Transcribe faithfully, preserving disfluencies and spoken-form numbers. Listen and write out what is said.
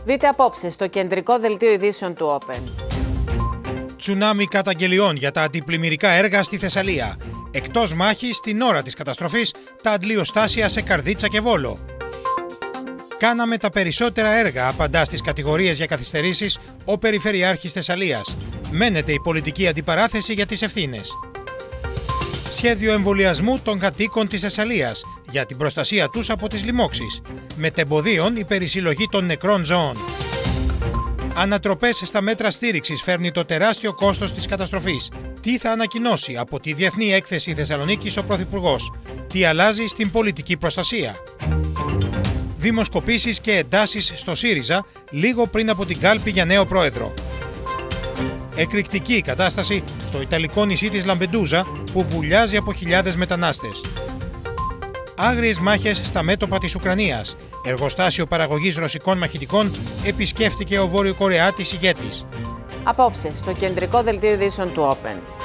Δείτε απόψε στο κεντρικό δελτίο ειδήσεων του Open. Τσουνάμι καταγγελιών για τα αντιπλημμυρικά έργα στη Θεσσαλία. Εκτός μάχης, την ώρα της καταστροφής, τα αντλιοστάσια σε Καρδίτσα και Βόλο. Κάναμε τα περισσότερα έργα, απαντά στις κατηγορίες για καθυστερήσεις ο Περιφερειάρχης Θεσσαλίας. Μένεται η πολιτική αντιπαράθεση για τις ευθύνες. Σχέδιο εμβολιασμού των κατοίκων της Θεσσαλίας για την προστασία τους από τις λοιμώξεις. Μετεμποδίων η περισυλλογή των νεκρών ζώων. Ανατροπές στα μέτρα στήριξης φέρνει το τεράστιο κόστος της καταστροφής. Τι θα ανακοινώσει από τη Διεθνή Έκθεση Θεσσαλονίκης ο Πρωθυπουργός. Τι αλλάζει στην πολιτική προστασία. Δημοσκοπήσεις και εντάσεις στο ΣΥΡΙΖΑ λίγο πριν από την κάλπη για νέο πρόεδρο. Εκρηκτική η κατάσταση στο ιταλικό νησί της Λαμπεντούζα που βουλιάζει από χιλιάδες μετανάστες. Άγριες μάχες στα μέτωπα της Ουκρανίας. Εργοστάσιο παραγωγής ρωσικών μαχητικών επισκέφτηκε ο Βόρειο Κορεάτης ηγέτης. Απόψε στο κεντρικό δελτίο ειδήσεων του Open.